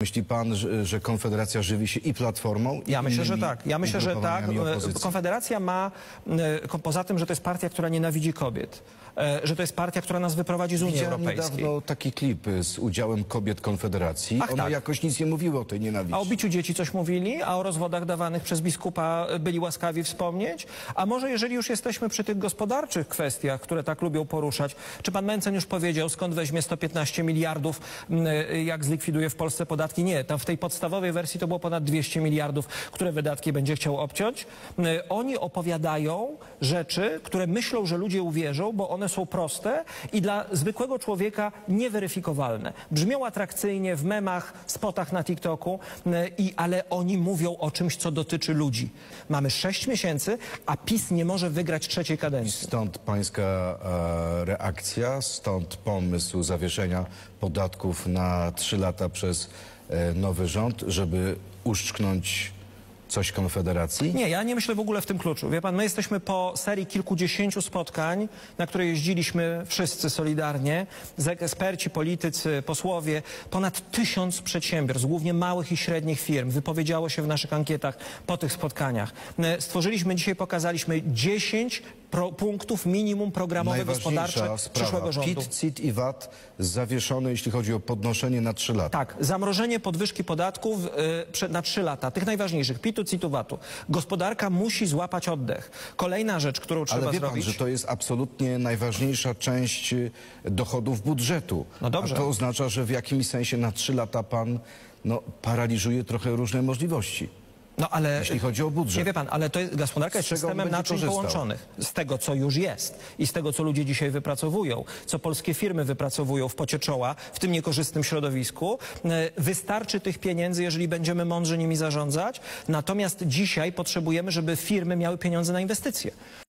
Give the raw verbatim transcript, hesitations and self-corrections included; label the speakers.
Speaker 1: Myśli pan, że, że Konfederacja żywi się i Platformą? I
Speaker 2: ja myślę, że tak. Ja myślę, że tak.
Speaker 1: Opozycji?
Speaker 2: Konfederacja ma, poza tym, że to jest partia, która nienawidzi kobiet, że to jest partia, która nas wyprowadzi z Unii
Speaker 1: Widziałem
Speaker 2: Europejskiej.
Speaker 1: niedawno taki klip z udziałem kobiet Konfederacji.
Speaker 2: Ach,
Speaker 1: One
Speaker 2: tak.
Speaker 1: jakoś nic nie mówiły o tej nienawiści.
Speaker 2: A o biciu dzieci coś mówili, a o rozwodach dawanych przez biskupa byli łaskawi wspomnieć. A może jeżeli już jesteśmy przy tych gospodarczych kwestiach, które tak lubią poruszać, czy pan Mencen już powiedział, skąd weźmie sto piętnaście miliardów, jak zlikwiduje w Polsce podatki? Nie, tam w tej podstawowej wersji to było ponad dwieście miliardów, które wydatki będzie chciał obciąć. Oni opowiadają rzeczy, które myślą, że ludzie uwierzą, bo one są proste i dla zwykłego człowieka nieweryfikowalne. Brzmią atrakcyjnie w memach, spotach na TikToku, i, ale oni mówią o czymś, co dotyczy ludzi. Mamy sześć miesięcy, a PiS nie może wygrać trzeciej kadencji.
Speaker 1: Stąd pańska e, reakcja, stąd pomysł zawieszenia podatków na trzy lata przez e, nowy rząd, żeby uszczknąć coś Konfederacji?
Speaker 2: Nie, ja nie myślę w ogóle w tym kluczu. Wie pan, my jesteśmy po serii kilkudziesięciu spotkań, na które jeździliśmy wszyscy solidarnie, eksperci, politycy, posłowie. Ponad tysiąc przedsiębiorstw, głównie małych i średnich firm, wypowiedziało się w naszych ankietach po tych spotkaniach. Stworzyliśmy dzisiaj, pokazaliśmy dziesięć pro, punktów minimum programowe gospodarcze przyszłego rządu.
Speaker 1: PIT, C I T i V A T zawieszone, jeśli chodzi o podnoszenie na trzy lata.
Speaker 2: Tak, zamrożenie podwyżki podatków y, na trzy lata, tych najważniejszych, PIT-u, C I T-u, V A T-u. Gospodarka musi złapać oddech. Kolejna rzecz, którą trzeba
Speaker 1: Ale wie
Speaker 2: zrobić...
Speaker 1: pan, że to jest absolutnie najważniejsza część dochodów budżetu.
Speaker 2: No dobrze.
Speaker 1: A to oznacza, że w jakimś sensie na trzy lata pan no, paraliżuje trochę różne możliwości.
Speaker 2: No, ale,
Speaker 1: jeśli chodzi o budżet.
Speaker 2: Nie wie pan, ale to jest, gospodarka jest systemem naczyń połączonych. Z tego, co już jest i z tego, co ludzie dzisiaj wypracowują, co polskie firmy wypracowują w pocie czoła, w tym niekorzystnym środowisku. Wystarczy tych pieniędzy, jeżeli będziemy mądrze nimi zarządzać. Natomiast dzisiaj potrzebujemy, żeby firmy miały pieniądze na inwestycje.